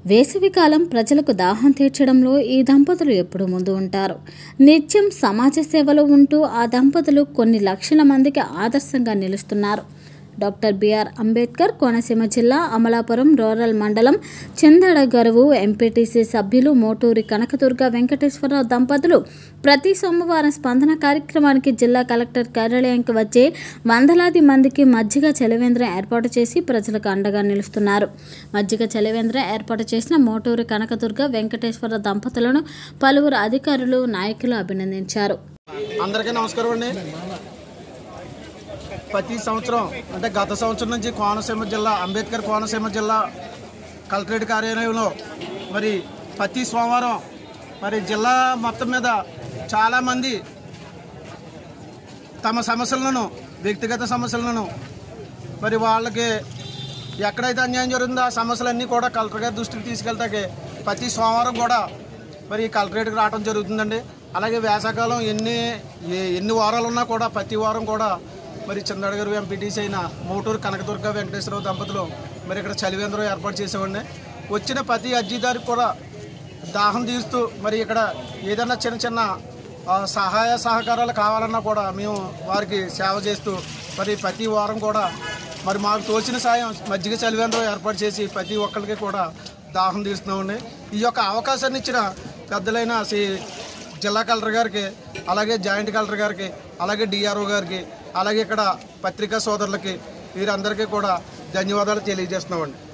వేసవికాలం ప్రజలకు దాహం తీర్చడంలో ఈ దంపతులు ఎప్పుడు ముందు ఉంటారు. నిత్యం సమాజ సేవలో ఉంటూ ఆ దంపతులు కొన్ని లక్షల మందికి ఆదర్శంగా నిలుస్తున్నారు. డాక్టర్ బిఆర్ అంబేద్కర్ కోనసీమ జిల్లా అమలాపురం రూరల్ మండలం చిందడగరువు ఎంపీటీసీ సభ్యులు మోటూరి కనకదుర్గ వెంకటేశ్వరరావు దంపతులు ప్రతి సోమవారం స్పందన కార్యక్రమానికి జిల్లా కలెక్టర్ కార్యాలయానికి వచ్చే వందలాది మందికి మజ్జిగ చలివేంద్రం ఏర్పాటు చేసి ప్రజలకు అండగా నిలుస్తున్నారు. మజ్జిగ చలివేంద్రం ఏర్పాటు చేసిన మోటూరి కనకదుర్గ వెంకటేశ్వర దంపతులను పలువురు అధికారులు నాయకులు అభినందించారు. అందరికీ నమస్కారం అండి. ప్రతి సంవత్సరం అంటే గత సంవత్సరం నుంచి కోనసీమ జిల్లా అంబేద్కర్ కోనసీమ జిల్లా కలెక్టరేట్ కార్యాలయంలో మరి ప్రతి సోమవారం మరి జిల్లా మొత్తం మీద చాలామంది తమ సమస్యలను వ్యక్తిగత సమస్యలను మరి వాళ్ళకి ఎక్కడైతే అన్యాయం జరుగుతుందో ఆ సమస్యలన్నీ కూడా కలెక్టర్ గారి దృష్టికి తీసుకెళ్తాకే ప్రతి సోమవారం కూడా మరి కలెక్టరేట్కి రావడం జరుగుతుందండి. అలాగే వేసవకాలం ఎన్ని వారాలు ఉన్నా కూడా ప్రతి వారం కూడా మరి చిందడగరు ఎంపీటీసీ అయిన మోటూరు కనకదుర్గ వెంకటేశ్వరరావు దంపతులు మరి ఇక్కడ చలివేంద్రం ఏర్పాటు చేసేవాడిని. వచ్చిన ప్రతి అర్జీదారికి కూడా దాహం తీరుస్తూ మరి ఇక్కడ ఏదైనా చిన్న చిన్న సహాయ సహకారాలు కావాలన్నా కూడా మేము వారికి సేవ చేస్తూ మరి ప్రతి వారం కూడా మరి మాకు తోచిన సాయం మజ్జిగ చలివేంద్రం ఏర్పాటు చేసి ప్రతి ఒక్కరికి కూడా దాహం తీరుస్తున్నామండి. ఈ యొక్క అవకాశాన్ని ఇచ్చిన పెద్దలైన జిల్లా కలెక్టర్ గారికి, అలాగే జాయింట్ కలెక్టర్ గారికి, అలాగే డిఆర్ఓ గారికి, అలాగే ఇక్కడ పత్రికా సోదరులకి వీరందరికీ కూడా ధన్యవాదాలు తెలియజేస్తున్నామండి.